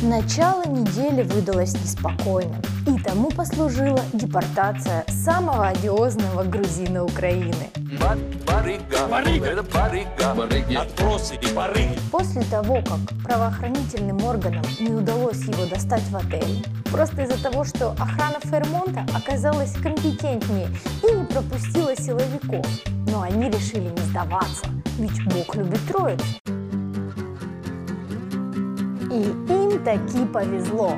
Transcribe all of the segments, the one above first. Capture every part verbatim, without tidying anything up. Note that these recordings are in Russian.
Начало недели выдалось неспокойным, и тому послужила депортация самого одиозного грузина Украины. После того, как правоохранительным органам не удалось его достать в отеле, просто из-за того, что охрана Фермонта оказалась компетентнее и не пропустила силовиков, но они решили не сдаваться, ведь Бог любит троицу. И им таки повезло.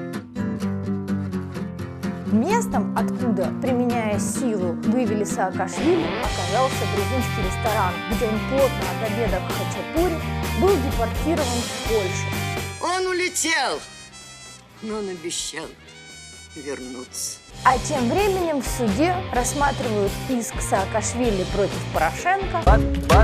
Местом, откуда, применяя силу, вывели Саакашвили, оказался грузинский ресторан, где он плотно отобедав в хачапури, был депортирован в Польшу. Он улетел, но он обещал вернуться. А тем временем в суде рассматривают иск Саакашвили против Порошенко о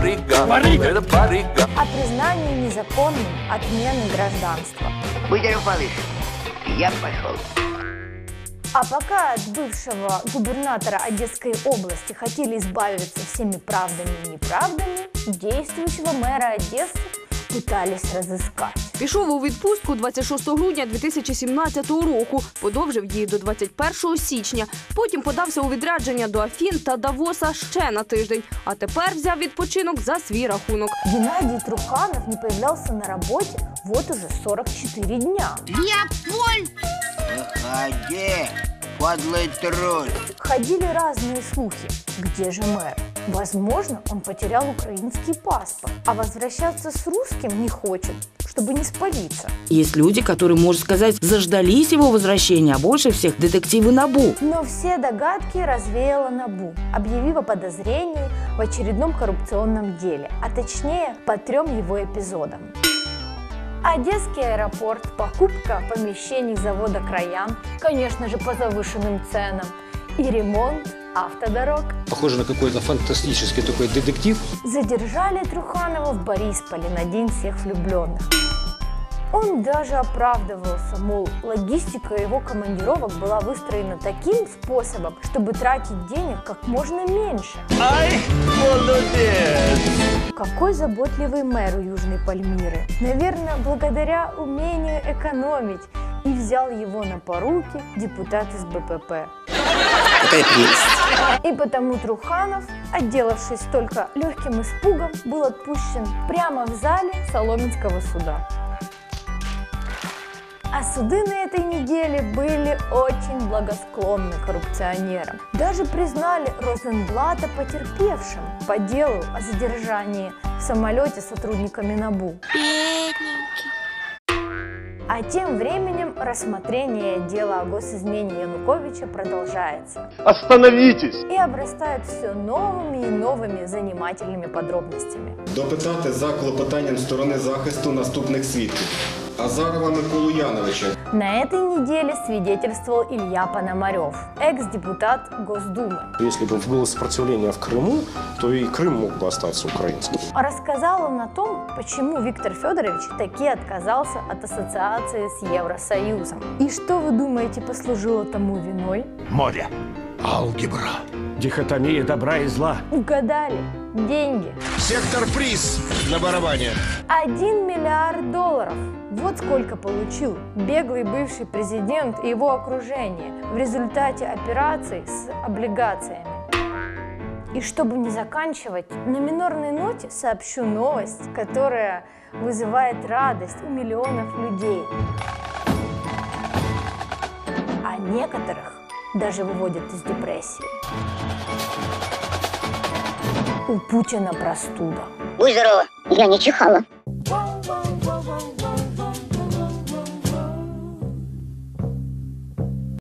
признании незаконным отмены гражданства. Вытер Палыч, я пошел. А пока от бывшего губернатора Одесской области хотели избавиться всеми правдами и неправдами, действующего мэра Одессы пытались разыскать. Пішов у відпустку двадцять шостого грудня дві тисячі сімнадцятого року, подовжив її до двадцять першого січня. Потім подався у відрядження до Афін та Давоса ще на тиждень. А тепер взяв відпочинок за свій рахунок. Геннадий Труханов не появлялся на работе вот уже сорок четыре дня. Леопольд! Выходи, подлый тролль! Ходили разные слухи. Где же мэр? Возможно, он потерял украинский паспорт, а возвращаться с русским не хочет, чтобы не спалиться. Есть люди, которые, можно сказать, заждались его возвращения, а больше всех детективы НАБУ. Но все догадки развеяла НАБУ, объявив о подозрении в очередном коррупционном деле, а точнее по трем его эпизодам. Одесский аэропорт, покупка помещений завода «Краян», конечно же по завышенным ценам, и ремонт автодорог. Похоже на какой-то фантастический такой детектив. Задержали Труханова в Борисполе на День всех влюбленных. Он даже оправдывался, мол, логистика его командировок была выстроена таким способом, чтобы тратить денег как можно меньше. Ай, молодец! Какой заботливый мэр у Южной Пальмиры. Наверное, благодаря умению экономить. И взял его на поруки депутат из БПП. Какая прелесть! И потому Труханов, отделавшись только легким испугом, был отпущен прямо в зале Соломенского суда. А суды на этой неделе были очень благосклонны коррупционерам. Даже признали Розенблата потерпевшим по делу о задержании в самолете сотрудниками НАБУ. А тем временем рассмотрение дела о госизмене Януковича продолжается. Остановитесь! И обрастает все новыми и новыми занимательными подробностями. Допитати за клопотанням сторони захисту наступних свідків. Азарова Миколу Яновича. На этой неделе свидетельствовал Илья Пономарев, экс-депутат Госдумы. Если бы было сопротивление в Крыму, то и Крым мог бы остаться украинским. Рассказал он о том, почему Виктор Федорович таки отказался от ассоциации с Евросоюзом. И что вы думаете послужило тому виной? Море, алгебра, дихотомия добра и зла. Угадали. Деньги. Сектор приз на барабане. Один миллиард долларов. Вот сколько получил беглый бывший президент и его окружение в результате операций с облигациями. И чтобы не заканчивать на минорной ноте, сообщу новость, которая вызывает радость у миллионов людей. А некоторых даже выводят из депрессии. У Путина простуда. Будь здорова, я не чихала.